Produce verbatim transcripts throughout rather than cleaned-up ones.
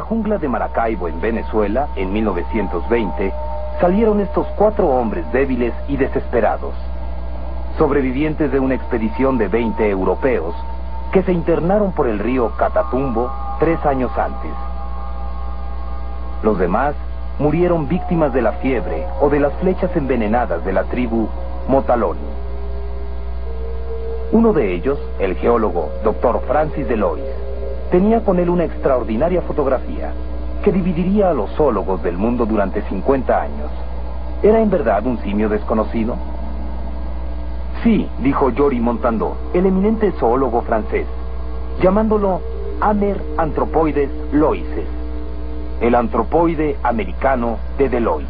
jungla de Maracaibo, en Venezuela, en mil novecientos veinte, salieron estos cuatro hombres débiles y desesperados, sobrevivientes de una expedición de veinte europeos, que se internaron por el río Catatumbo tres años antes. Los demás murieron víctimas de la fiebre o de las flechas envenenadas de la tribu Motaloni. Uno de ellos, el geólogo doctor Francis Delois, tenía con él una extraordinaria fotografía que dividiría a los zoólogos del mundo durante cincuenta años. ¿Era en verdad un simio desconocido? Sí, dijo Jory Montandó, el eminente zoólogo francés, llamándolo Amer Anthropoides loises, el antropoide americano de Delois.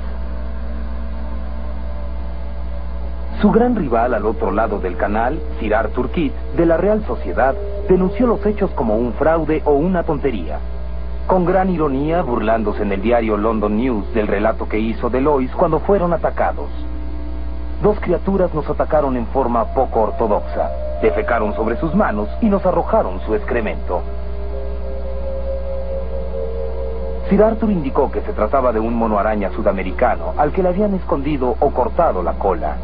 Su gran rival al otro lado del canal, Sir Arthur Keith, de la Real Sociedad, denunció los hechos como un fraude o una tontería, con gran ironía burlándose en el diario London News del relato que hizo Delois cuando fueron atacados. Dos criaturas nos atacaron en forma poco ortodoxa, defecaron sobre sus manos y nos arrojaron su excremento. Sir Arthur indicó que se trataba de un mono araña sudamericano al que le habían escondido o cortado la cola.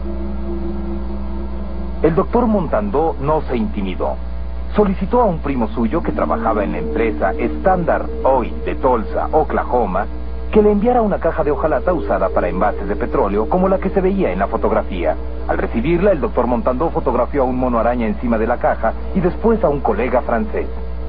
El doctor Montandó no se intimidó. Solicitó a un primo suyo que trabajaba en la empresa Standard Oil de Tulsa, Oklahoma, que le enviara una caja de hojalata usada para envases de petróleo como la que se veía en la fotografía. Al recibirla, el doctor Montandó fotografió a un mono araña encima de la caja y después a un colega francés.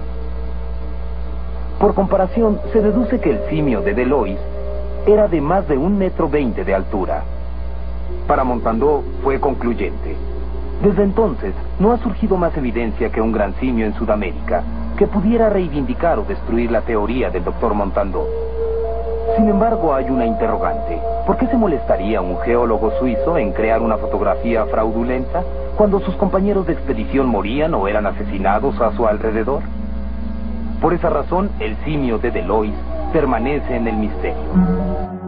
Por comparación, se deduce que el simio de Delois era de más de un metro veinte de altura. Para Montandó fue concluyente. Desde entonces, no ha surgido más evidencia que un gran simio en Sudamérica que pudiera reivindicar o destruir la teoría del doctor Montandó. Sin embargo, hay una interrogante. ¿Por qué se molestaría un geólogo suizo en crear una fotografía fraudulenta cuando sus compañeros de expedición morían o eran asesinados a su alrededor? Por esa razón, el simio de Delois permanece en el misterio.